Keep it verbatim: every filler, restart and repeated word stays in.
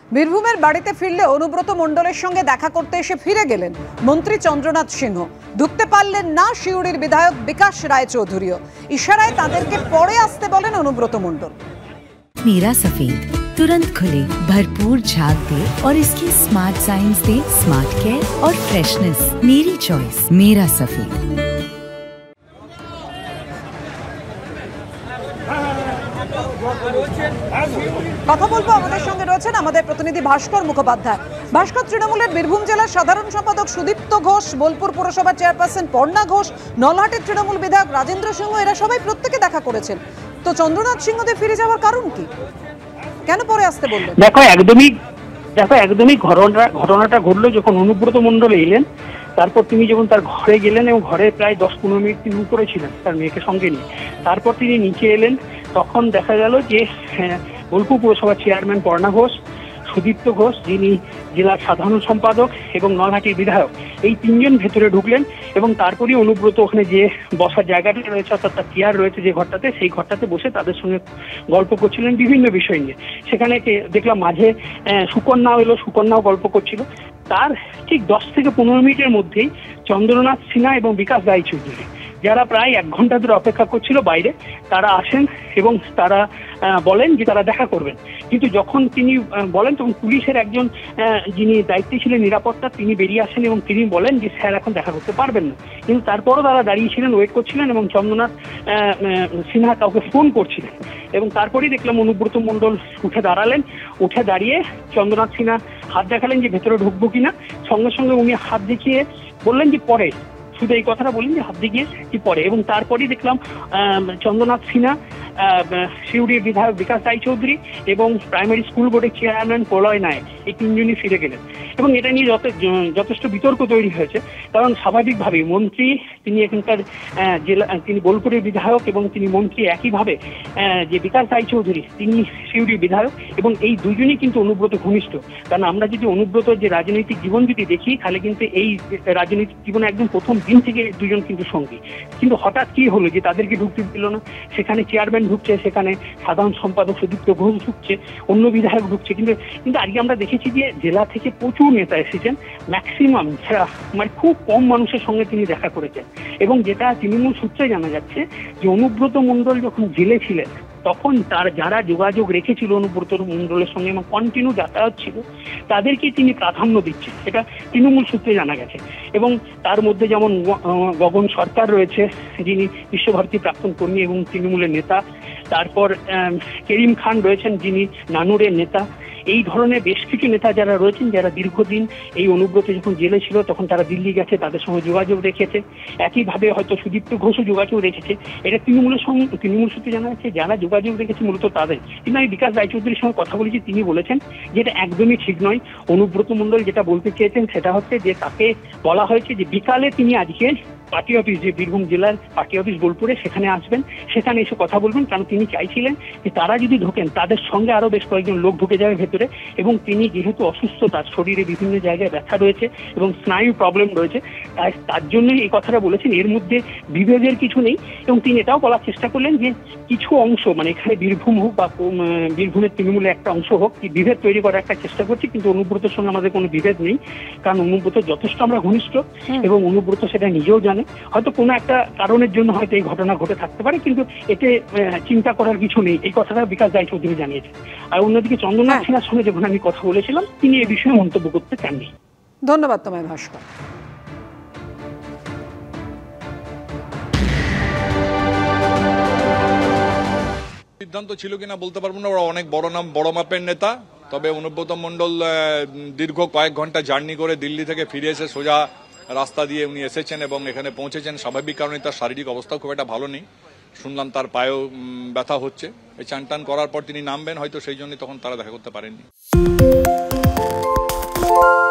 বীরভূমের বাড়িতে ফিরলে অনুব্রত মণ্ডলের সঙ্গে দেখা করতে এসে ফিরে গেলেন মন্ত্রী চন্দ্রনাথ সিংহ। ঢুকতে পারলেন না শিউড়ির বিধায়ক বিকাশ রায়চৌধুরীও। ইশারায় তাদেরকে পরে আসতে বলেন অনুব্রত মণ্ডল। मीरा सफेद तुरंत खुले, भरपूर झाग दे और इसकी स्मार्ट साइंस दे स्मार्ट केयर और फ्रेशनेस। मेरी चॉइस मेरा सफेद। কথা বলবো, আমাদের সঙ্গে রয়েছেন আমাদের প্রতিনিধি ভাস্কর মুখোপাধ্যায়। ভাস্কর, তৃণমূলের বীরভূম জেলার সাধারণ সম্পাদক সুদীপ্ত ঘোষ, বোলপুর পুরসভার চেয়ারপারসন পর্ণা ঘোষ, নলহাটির তৃণমূল বিধায়ক রাজেন্দ্র সিংহ, এরা সবাই প্রত্যেকে দেখা করেছেন। তো চন্দ্রনাথ সিংহদের ফিরে যাওয়ার কারণ কি? কেন পরে আসতে বললেন? দেখো একদমই দেখো একদমই ঘটনা ঘটনাটা ঘটলো যখন অনুব্রত মণ্ডল এলেন। তারপর তিনি যখন তার ঘরে গেলেন এবং ঘরে প্রায় দশ পনেরো মিনিট তিনি উপরে ছিলেন তার মেয়েকে সঙ্গে নিয়ে, তারপর তিনি নিচে এলেন। তখন দেখা গেল যে বোলপুর পুরসভার চেয়ারম্যান পর্ণা ঘোষ, সুদীপ্ত ঘোষ যিনি জেলার সাধারণ সম্পাদক এবং নলহাটির বিধায়ক, এই তিনজন ভেতরে ঢুকলেন এবং তারপরেই অনুব্রত ওখানে যে বসার জায়গাটা রয়েছে অর্থাৎ তার চেয়ার রয়েছে যে ঘরটাতে, সেই ঘরটাতে বসে তাদের সঙ্গে গল্প করছিলেন বিভিন্ন বিষয় নিয়ে। সেখানে দেখলাম মাঝে সুকন্যাও এলো, সুকন্যাও গল্প করছিল। তার ঠিক দশ থেকে পনেরো মিনিটের মধ্যেই চন্দ্রনাথ সিনহা এবং বিকাশ রায়চৌধুরী, যারা প্রায় এক ঘন্টা ধরে অপেক্ষা করছিল বাইরে, তারা আসেন এবং তারা বলেন যে তারা দেখা করবেন। কিন্তু যখন তিনি বলেন তখন পুলিশের একজন যিনি দায়িত্বে ছিলেন নিরাপত্তা, তিনি বেরিয়ে আসেন এবং তিনি বলেন যে স্যার এখন দেখা করতে পারবেন না। কিন্তু তারপরও তারা দাঁড়িয়েছিলেন, ওয়েট করছিলেন এবং চন্দ্রনাথ সিনহা কাউকে ফোন করছিলেন। এবং তারপরেই দেখলাম অনুব্রত মণ্ডল উঠে দাঁড়ালেন। উঠে দাঁড়িয়ে চন্দ্রনাথ সিনহা হাত দেখালেন যে ভেতরে ঢুকবো কিনা। সঙ্গে সঙ্গে উনি হাত দেখিয়ে বললেন যে পরে, শুধু এই কথাটা বললেন যে হাত দেখিয়ে কি পরে। এবং তারপরেই দেখলাম চন্দ্রনাথ সিনহা, শিউড়ির বিধায়ক বিকাশ রায়চৌধুরী এবং প্রাইমারি স্কুল বোর্ডের চেয়ারম্যান প্রলয় নায়ক, এই তিনজনই ফিরে গেলেন। এবং এটা নিয়ে যথেষ্ট বিতর্ক তৈরি হয়েছে, কারণ স্বাভাবিকভাবেই মন্ত্রী তিনি এখানকার জেলা, তিনি বোলপুরের বিধায়ক এবং তিনি মন্ত্রী একইভাবে যে বিকাশ রায়চৌধুরী তিনি শিউড়ির বিধায়ক, এবং এই দুজনই কিন্তু অনুব্রত ঘনিষ্ঠ। কারণ আমরা যদি অনুব্রত যে রাজনৈতিক জীবন যদি দেখি, তাহলে কিন্তু এই রাজনৈতিক জীবনে একদম প্রথম দিন থেকে দুজন কিন্তু সঙ্গী। কিন্তু হঠাৎ কি হলো যে তাদেরকে ঢুকতে দিল না? সেখানে চেয়ারম্যান ঢুকছে, সেখানে সাধারণ সম্পাদক সুদীপ্ত ঘোষ ঢুকছে, অন্য বিধায়ক ঢুকছে। কিন্তু কিন্তু আজকে আমরা দেখেছি যে জেলা থেকে প্রচুর নেতা এসেছেন, ম্যাক্সিমাম ছাড়া মানে খুব কম মানুষের সঙ্গে তিনি দেখা করেছেন। এবং যেটা তৃণমূল সূত্রে জানা যাচ্ছে যে অনুব্রত মণ্ডল যখন জেলে ছিলেন তখন তার যারা যোগাযোগ রেখেছিল অনুব্রত মণ্ডলের সঙ্গে এবং কন্টিনিউ যাতায়াত ছিল, তাদেরকে তিনি প্রাধান্য দিচ্ছেন, এটা তৃণমূল সূত্রে জানা গেছে। এবং তার মধ্যে যেমন গগন সরকার রয়েছে, যিনি বিশ্বভারতী প্রাক্তন কর্মী এবং তৃণমূলের নেতা। তারপর করিম খান রয়েছেন, যিনি নানুরের নেতা। এই ধরনের বেশ কিছু নেতা যারা রয়েছেন, যারা দীর্ঘদিন এই অনুব্রত যখন জেলে ছিল তখন তারা দিল্লি গেছে, তাদের সঙ্গে যোগাযোগ রেখেছে। একইভাবে হয়তো সুদীপ্ত ঘোষও যোগাযোগ রেখেছে। এটা তৃণমূলের সঙ্গে তৃণমূল সূত্রে জানা যাচ্ছে যারা যোগাযোগ রেখেছে মূলত তাদের। কিন্তু আমি বিকাশ রায়চৌধুরীর সঙ্গে কথা বলেছি, তিনি বলেছেন যে এটা একদমই ঠিক নয়। অনুব্রত মণ্ডল যেটা বলতে চেয়েছেন সেটা হচ্ছে যে তাকে বলা হয়েছে যে বিকালে তিনি আজকে পার্টি অফিস, যে বীরভূম জেলার পার্টি অফিস বোলপুরে, সেখানে আসবেন, সেখানে এসে কথা বলবেন। কারণ তিনি চাইছিলেন যে তারা যদি ঢোকেন তাদের সঙ্গে আরো বেশ কয়েকজন লোক ঢুকে যাবে ভেতরে। এবং তিনি যেহেতু অসুস্থ, তার শরীরে বিভিন্ন জায়গায় ব্যথা রয়েছে এবং স্নায়ু প্রবলেম রয়েছে, তাই তার জন্যই এই কথাটা বলেছেন। এর মধ্যে বিভেদের কিছু নেই। এবং তিনি এটাও বলার চেষ্টা করলেন যে কিছু অংশ, মানে এখানে বীরভূম হোক বা বীরভূমের তৃণমূলের একটা অংশ হোক, কি বিভেদ তৈরি করার একটা চেষ্টা করছি, কিন্তু অনুব্রতের সঙ্গে আমাদের কোনো বিভেদ নেই। কারণ অনুব্রত যথেষ্ট আমরা ঘনিষ্ঠ এবং অনুব্রত সেটা নিজেও জানে। হয়তো কোনো একটা কারণের জন্য হয়তো এই ঘটনা ঘটে থাকতে পারে, কিন্তু এতে চিন্তা করার কিছু নেই, এই কথাটা বিকাশ রায়চৌধুরী জানিয়েছে। আর অন্যদিকে চন্দ্রনাথ সিনহার সঙ্গে যখন আমি কথা বলেছিলাম, তিনি এই বিষয়ে মন্তব্য করতে চাননি। ধন্যবাদ তোমায় ভাস্কর। সিদ্ধান্ত ছিল কিনা বলতে পারবো না, ওরা অনেক বড় নাম, বড় মাপের নেতা। তবে অনুব্রত মণ্ডল দীর্ঘ কয়েক ঘন্টা জার্নি করে দিল্লি থেকে ফিরে এসে সোজা রাস্তা দিয়ে উনি এসেছেন এবং এখানে পৌঁছেছেন। স্বাভাবিক কারণে তার শারীরিক অবস্থাও খুব একটা ভালো নেই, শুনলাম তার পায়েও ব্যথা হচ্ছে। এই চান টান করার পর তিনি নামবেন হয়তো, সেই জন্য তখন তারা দেখা করতে পারেননি।